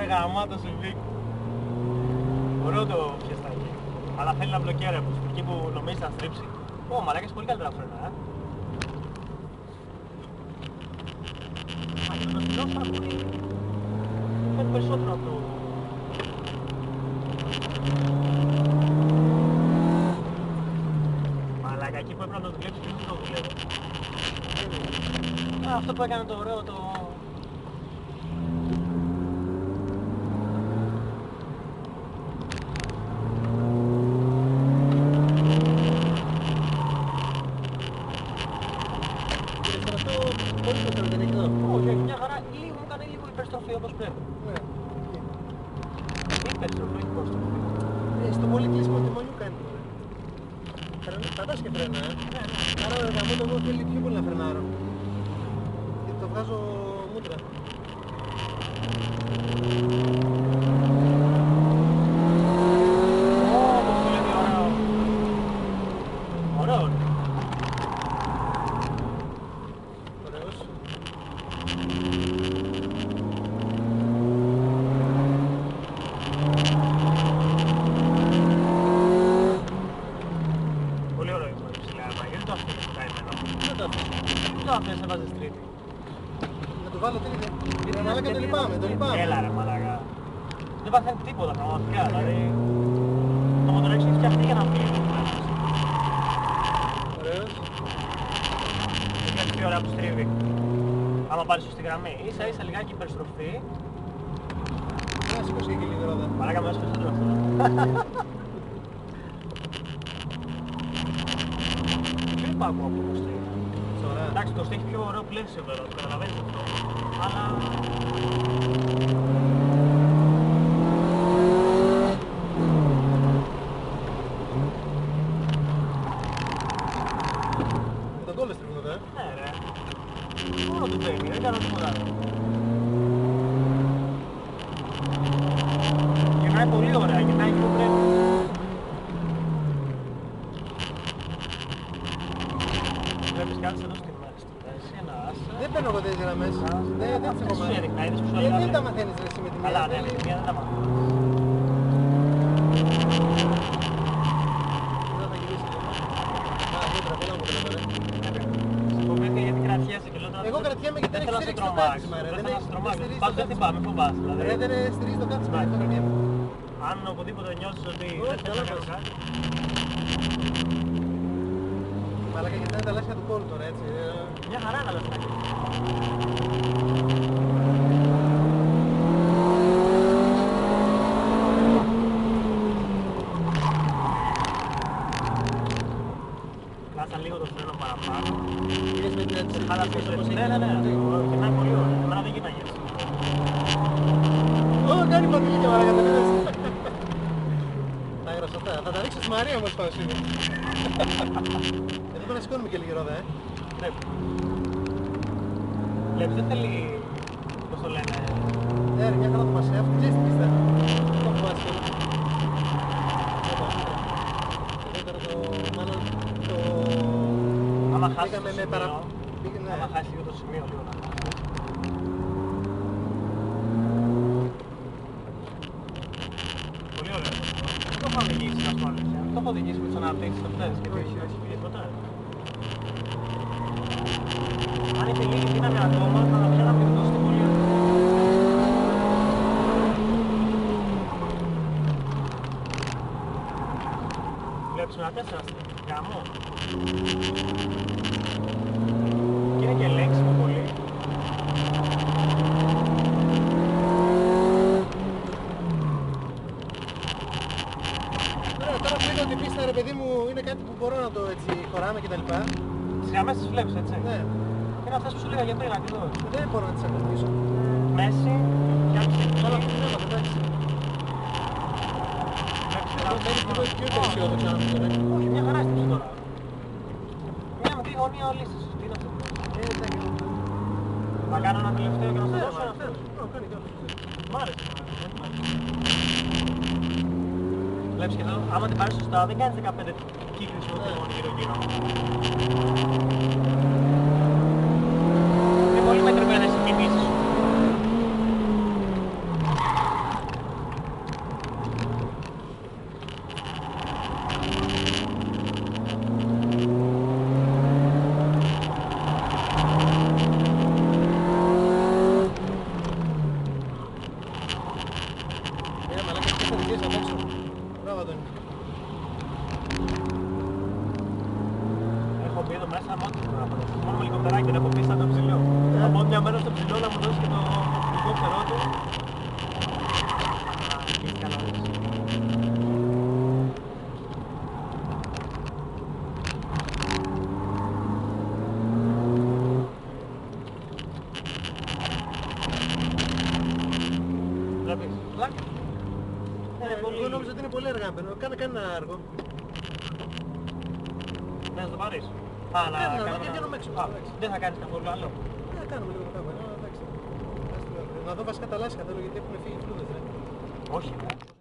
γαμάτο civic. Ωραίο το πιεστάκι. Αλλά θέλει να μπλοκέρει από εκεί που νομίζει να στρίψει. Ω, μαλάκα έχει πολύ καλύτερα φρένα, Α, και το στυλό θα ακούει. Φέρνει περισσότερο από το... Μαλάκα, εκεί που έπρεπε να το δουλέψει και δεν το δουλεύω. Αυτό που έκανε το ωραίο το... Όχι, μια χαρά, λίγο μου έκανε λίγο υπερστροφή όπως πρέπει. Ναι. Υπερστροφή, υποστροφή. Στο πολύ κλείσιμο τιμονιού κάνει. Πατάς και φρένα, Ναι. Άρα γαμώ το εγώ θέλει πιο πολύ να φρενάρω. Γιατί το βγάζω μούτρα. Όπως το λέει ωραίο. Ωραίο. Ωραίος. Πολύ ωραίο είναι το ψηλά, γιατί το αφήνεις το καημένο. Δεν το αφήνω. Γιατί το αφήνεις να βάζεις τρίτη. Να το βάλω τρίτη. Ρε μαλάκα το λυπάμαι, το λυπάμαι. Έλα ρε μαλάκα. Δεν παθαίνει τίποτα πραγματικά, δηλαδή. Το μοτορέξι έχει φτιαχτεί για να φύγει. Ωραίος. Είναι πιο ωραία που στρίβει. Άμα πάρεις στη γραμμή. Ίσα ίσα λιγάκι υπερστροφή. Να σηκώσει και λίγο ρόδα. Μαλάκα με έσπασε το αυτό. Δεν πάω από το στρίβει. Σωρά. Εντάξει, το στρίβει πιο ωραίο πλαίσιο βέβαια, το καταλαβαίνεις αυτό. Αλλά... Με τον κόλλο στρίβουν εδώ, Ναι ρε. Μόνο του παίρνει, δεν κάνω τίποτα άλλο. Γυρνάει πολύ ωραία, γυρνάει και που πρέπει. Βλέπεις κάτι εδώ στη μέση, ένα άσα. Δεν παίρνω εγώ τέτοιες γραμμές. Δεν τις έχω Σου μάθει. έδειχνα, είδες που σου έλεγα. Δεν τα μαθαίνεις ρε εσύ με τη μία. Καλά, ναι, με τη μία δεν τα μάθω. Δεν θα γυρίσει λίγο. Α, δέντρα, πολλά μου τρέβα ρε. Φοβήθηκα γιατί κρατιέσαι και λέω τώρα... Εγώ κρατιέμαι γιατί δεν δεν θέλω έχει να σε στηρίξει το τρομάξω. κάθισμα ρε. Δεν Δεν θέλω να έχει σε τρομάξω. στηρίξει Πάντως το δεν κάθισμα. θυμάμαι, φοβάσαι. Δηλαδή, Ρε δεν στηρίζει το κάθισμα, Ναι. δεν κρατιέμαι. αν οπουδήποτε νιώσεις ότι Όχι, δεν θέλω καλά να κάνω πας. κάτι... Μαλάκα γιατί είναι τα λάσια του κόλλου τώρα έτσι. Μια χαρά να λες να κάνεις. Κάτσα λίγο το φρένο παραπάνω. Είδες με την έτσι. Αλλά πίσω έτσι. Ναι, ναι, ναι. Γυρνάει πολύ ωραία. Εμένα δεν γυρνάει έτσι. Ω, κάνει πατήλια μαλάκα, τα είδες. Τα γρασωτά. Θα τα ρίξω στη Μαρία όμως πάνω σήμερα. Εδώ πρέπει να σηκώνουμε και λίγη ρόδα, Πρέπει. Βλέπεις, δεν θέλει... Πώς το λένε... Ναι ρε, μια χαρά το πασέ, αφού κλείσει την πίστα. Το έχω πάσει όλο. Εδώ τώρα το... μάλλον το... Άμα χάσεις πήγαμε το με παρα... σημείο, πήγαμε... άμα χάσεις λίγο το σημείο, λίγο να χάσεις. Πολύ ωραίο. Δεν το έχω οδηγήσει να σου αλήθεια. Το έχω οδηγήσει με τις αναπτύξεις αυτές και Όχι, όχι. πήγες ποτέ. Αν είχε λίγη δύναμη ακόμα, θα πιάναμε και το δώσει πολύ ωραία. Βλέπεις με ένα 4 στην γάμο. Και είναι και ελέγξιμο πολύ. Ωραία, τώρα που είδα ότι η πίστα ρε παιδί μου είναι κάτι που μπορώ να το έτσι χωράμε και τα λοιπά. Τις γραμμές τις βλέπεις έτσι. Ναι, Είναι αυτές που σου λέγα για πριν ακριβώς. δεν μπορώ να τις ακολουθήσω. Μέση, φτιάξεις εκεί. Όλα αυτά είναι εντάξει. Βλέπεις Εγώ μένει ένα πιο υπεραισιόδοξο να το ρε. Όχι, μια χαρά στήψε τώρα. Μια μικρή γωνία όλης της. Τι είναι αυτό. Εντάξει. Θα κάνω ένα τελευταίο και να σου Ναι, δώσω ένα. κάνει κιόλας. Μ' άρεσε. Βλέπεις και εδώ, άμα την πάρεις σωστά, δεν κάνεις 15 κύκλους με το γύρω-γύρω. Είναι πολύ μετρημένες οι κινήσεις σου. Αντώνη. Έχω πει εδώ μέσα μόνο με ελικοπτεράκι να έχω πει σαν το ψηλό. Θα πω μια μέρα στο ψηλό να μου δώσει και το ελικόπτερό του. Έχεις κανόνες. Βλέπεις, πλάκ. Εγώ νόμιζα ότι είναι πολύ αργά να μπαίνω. Κάνε ένα αργό. Ναι, να το πάρεις. Α, να και βγαίνουμε έξω. Δεν θα κάνεις καθόλου άλλο. Να κάνουμε λίγο κάμερα. Να δω βασικά τα λάσια θέλω γιατί έχουν φύγει φλούδες. Όχι,